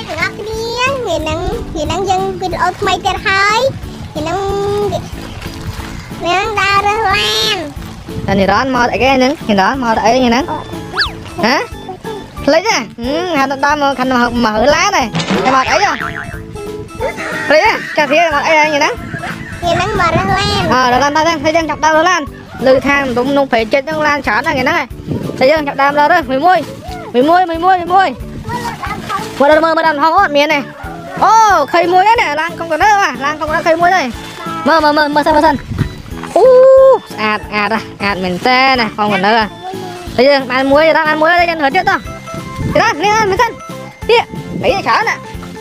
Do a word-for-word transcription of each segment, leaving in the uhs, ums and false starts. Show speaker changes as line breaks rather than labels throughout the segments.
ngọc đi thì năng thì năng dân video mày tiền hơi thì năng năng đau rồi lan
anh thì đó anh mò tại cái nứng thì đó mò tại như nứng hả lấy ra ừ hắn ta mà khăn mà mở lá này em mò ấy rồi lấy ra cà phê mò ấy như nứng
thì năng mở ra lan
à rồi lan ta đang thấy dân chọc đau rồi lan lư thang đúng nung phải chết trong lan chán là cái nứng này thấy dân chọc đau rồi đó mười môi mười môi mười môi mười môi mưa đầm mưa mưa đầm không ớt miền này ô khay muối đấy này lan không còn nữa mà lan không có khay muối đây mơ mơ mơ mơ sân mơ sân u ạt ạt à ạt mình xe này không còn nữa à bây giờ ăn muối đang ăn muối đây nhân hết chết đó thế đó lên ăn mình sân đi đấy là chán nè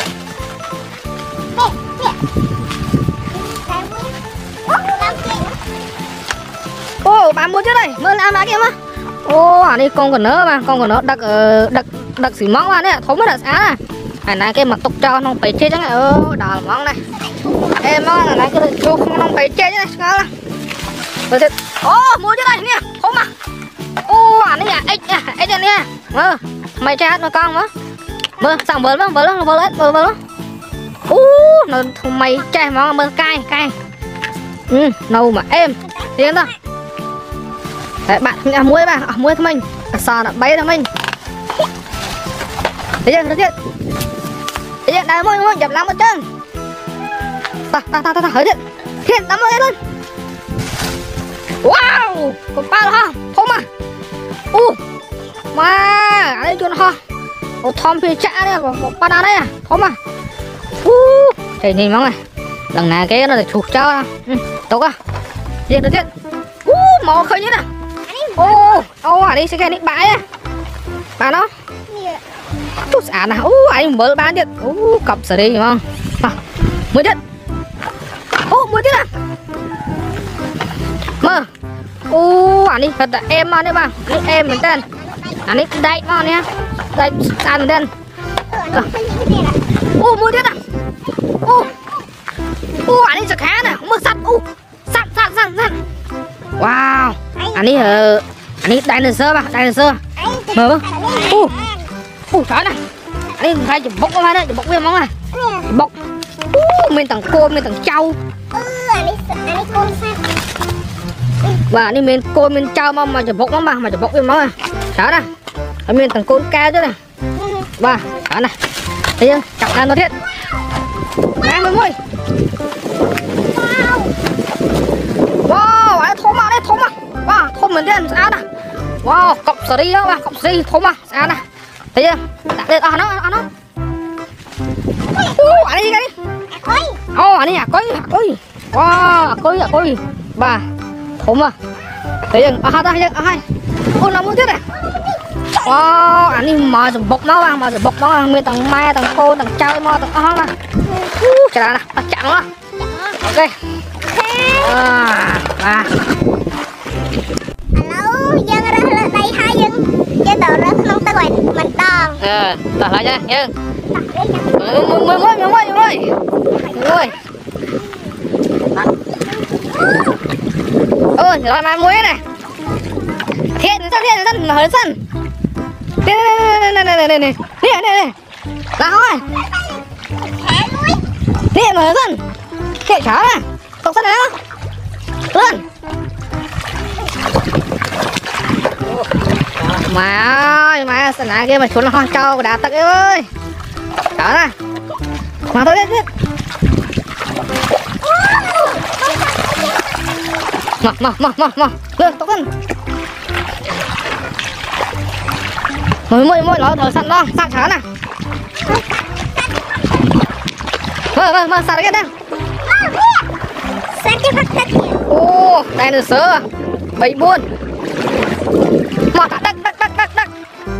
ô bán muối trước đây mơ làm lá kia mà ô à đi con còn nữa mà con còn nữa đặc đặc đặc xỉ móng vào đấy thốn mất là xá này này này cái mặt tục cho nó phải chết chắc này ơ đào móng này em mong là này cái chú không nó phải chết này sao rồi thế ô mua chứ đây nè không mà ô anh này ếch nha ếch nha mơ mày chơi hát nó con mơ mơสั่งvớt mơ vớt nó vớt hết vớt vớt ô nó mày chơi món mơ cay cay ừ nâu mà em tiến thôi đấy bạn nhà muối bà à, muối thôi mình sò nó bay thôi mình thấy chưa thấy chưa thấy chưa đá môi môi dập lắm một chân ta ta ta ta ta thấy chưa thiên đắm môi luôn wow còn ba là ha không à u mà đây chuột ha một thom phi chả đây một ba đá đây à không à u thầy nhìn mong này lần này cái nó là chuột cho ừ, tốt à thấy chưa thấy chưa u màu khơi nhất à ô ô à đi sẽ cái đi bãi à bà nó chút xả nào ô anh mới bán điện ô cặp sợi đi không à, mới điện ô mới điện à mơ ô anh đi thật là em mà đấy bà em mình tên anh đi đây mà nhá đây ăn tên ô mới điện à ô ô anh đi sạc há nè mơ sắt ô sắt sắt sắt sắt wow anh đi ờ anh đi dinosaur bà dinosaur mơ mơ ô ô trời này anh đi phải chụp bốc qua đây chụp bốc với món này bốc ô mình tặng cô mình tặng trâu và anh đi mình cô mình trâu mà mà chụp bốc món mà mà chụp bốc với món này trời này anh mình tặng cô cao chứ này và trời này thấy chưa chọc ăn nó thiết ăn mới môi wow anh thôm mà đấy thôm mà wow thôm mình đen sao nè wow cọc sờ đi đó mà cọc sờ đi thôm mà sao nè thấy chưa đặt lên à nó à nó ô anh đi cái đi ô anh đi à coi coi wow coi coi bà thôm à thấy chưa à hai thấy chưa à hai ô nó muốn thế này wow anh đi mà rồi bọc máu mà rồi bọc máu nguyên tầng mai tầng cô tầng trâu mà tầng ho mà trời nè bắt chặn đó ok à à
alo dân ra là đây hai dân chơi tờ rất không ta gọi mình đòn
ờ tờ lại nha dân mười mười mười mười mười mười mười ôi rồi mà muối này thiên sân thiên sân mở sân đây đây đây đây đây đây đây đây đây là thôi thiên mở sân thiên chó này không sân này đâu lên mà ơi mà sân này kia mà xuống là hoa trâu đá tắc ơi chó này mà thôi đi mà mà mà mà mà lên tóc lên môi môi môi nó thở sẵn đó sẵn chó này mơ mơ mơ sẵn cái đây
sẵn cái phát đất
ô đây là sơ bảy buôn mà đắc đắc đắc đắc đắc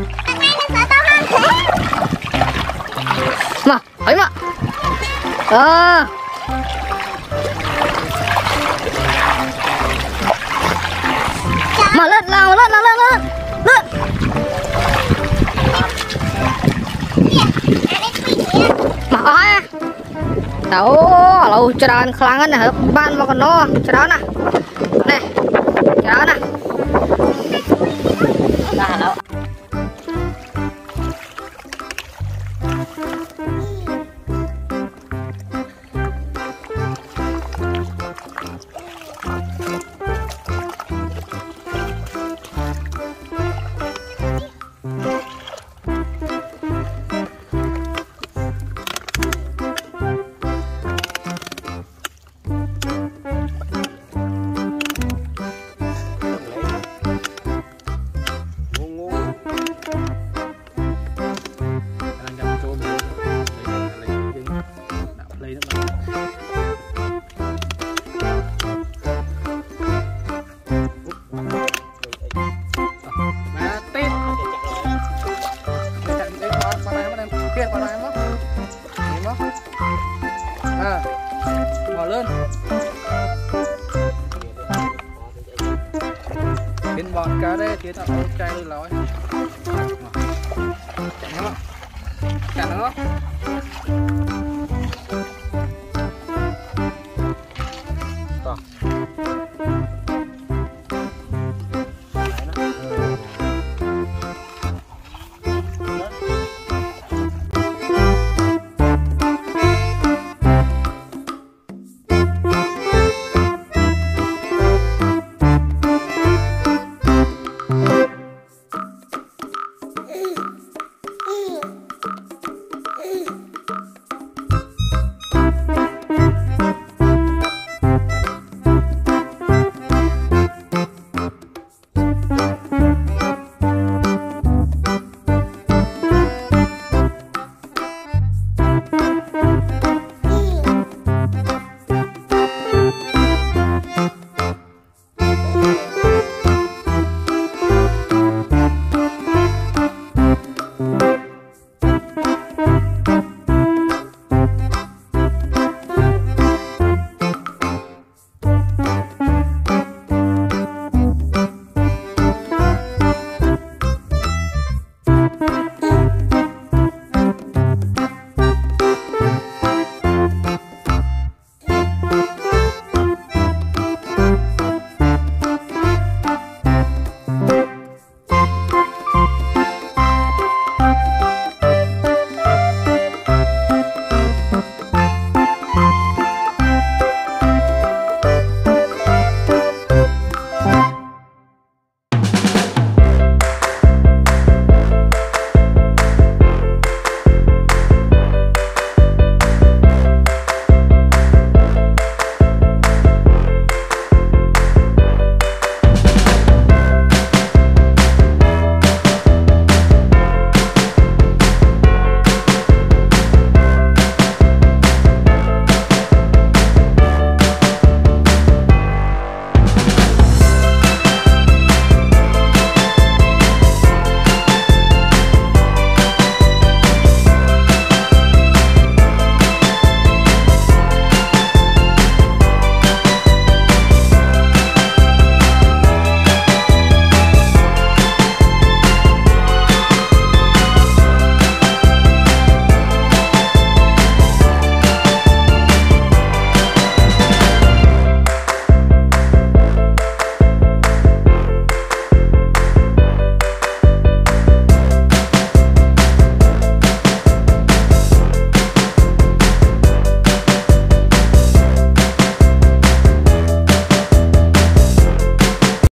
mà ấy mà ờ mà lên nào lên nào lên lên lên mà ai đâu lâu cho đàn khlang hết nè ban mà còn nó cho đó nè nè cho đó nè
à mò lên bên bọn cá đây tiến là chai lên nói chặn nó chặn nó